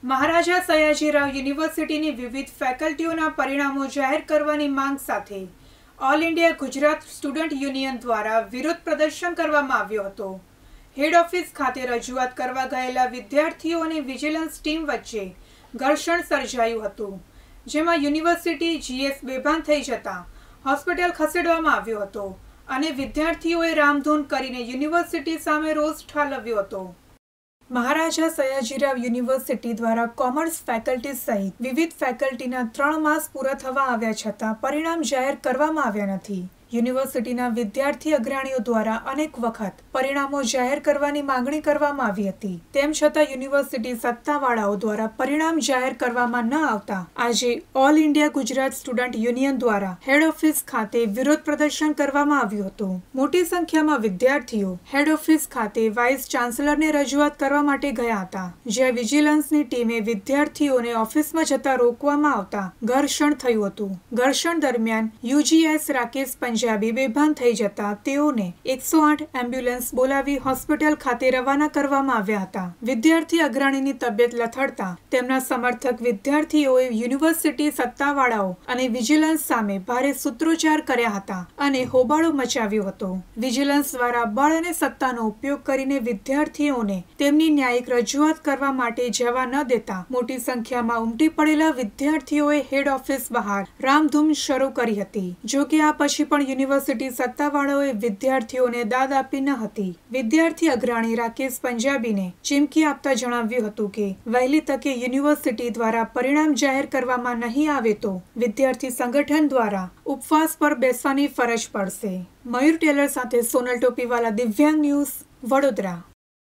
મહારાજા સયાજીરાવ યુનિવર્સિટીની વિવિધ ફેકલ્ટીઓના પરિણામો જાહેર કરવાની માંગ સાથે all India Gujarat student union દ્વારા વિરોધ પ્રદર્શન કરવામાં આવ્યો હતો। હેડ ઓફિસ ખાતે રજૂઆત કરવા ગયેલા વિદ્યાર્થીઓ અને વિજિલન્સ ટીમ વચ્ચે ઘર્ષણ સર્જાયું હતું, જેમાં યુનિવર્સિટી જીએસ બેભાન થઈ જતા હોસ્પિટલ ખસેડવામાં આવ્યો હતો અને વિદ્યાર્થીઓએ રામધૂન કરીને યુનિવર્સિટી સામે રોષ ઠાલવ્યો હતો। મહારાજા સયાજીરાવ યુનિવર્સિટી દ્વારા કોમર્સ ફેકલ્ટી સહિત વિવિધ ફેકલ્ટીના 3 માસ પૂરા થવા આવ્યા છતાં પરિણામ જાહેર કરવામાં આવ્યા નથી। યુનિવર્સિટીના વિદ્યાર્થી અગ્રણીઓ દ્વારા અનેક વખત પરિણામો જાહેર કરવાની માંગણી કરવામાં આવી હતી, તેમ છતાં યુનિવર્સિટી સત્તાવાળાઓ દ્વારા પરિણામ જાહેર કરવામાં ન આવતા આજે all India Gujarat student union દ્વારા હેડ ઓફિસ ખાતે વિરોધ પ્રદર્શન કરવામાં આવ્યું હતું। મોટી સંખ્યામાં વિદ્યાર્થીઓ હેડ ઓફિસ ખાતે વાઇસ ચાન્સલરને રજૂઆત કરવા માટે ગયા હતા, જ્યાં વિજિલન્સની ટીમે વિદ્યાર્થીઓને ઓફિસમાં જતા રોકવામાં આવતા ઘર્ષણ થયું હતું। ઘર્ષણ દરમિયાન યુજીએસ રાકેશ પંજાબી બેભાન થઈ જતા તેઓને 108 એમ્બ્યુલન્સ બોલાવી હોસ્પિટલ ખાતે રવાના કરવામાં આવ્યા હતા। વિદ્યાર્થી અગ્રણીની તબિયત લથડતા તેમના સમર્થક વિદ્યાર્થીઓએ યુનિવર્સિટી સત્તાવાળાઓ અને વિજિલન્સ સામે ભારે સૂત્રોચ્ચાર કર્યા હતા અને હોબાળો મચાવ્યો હતો। વિજિલન્સ દ્વારા બળ અને સત્તાનો ઉપયોગ કરીને વિદ્યાર્થીઓને તેમની ન્યાયિક રજૂઆત કરવા માટે જવા ન દેતા મોટી સંખ્યામાં ઉમટી પડેલા વિદ્યાર્થીઓએ હેડ ઓફિસ બહાર રામધૂમ શરૂ કરી હતી। જો કે આ પછી પણ યુનિવર્સિટી સત્તાવાળાઓએ વિદ્યાર્થીઓને દાદ આપી ન હતી। વિદ્યાર્થી અગ્રણી રાકેશ પંજાબીને ચીમકી આપતા જણાવ્યું હતું કે વહેલી તકે યુનિવર્સિટી દ્વારા પરિણામ જાહેર કરવામાં નહીં આવે તો વિદ્યાર્થી સંગઠન દ્વારા ઉપવાસ પર બેસવાની ફરજ પડશે। મયુર ટેલર સાથે સોનલ ટોપીવાલા, દિવ્યાંગ ન્યૂઝ, વડોદરા।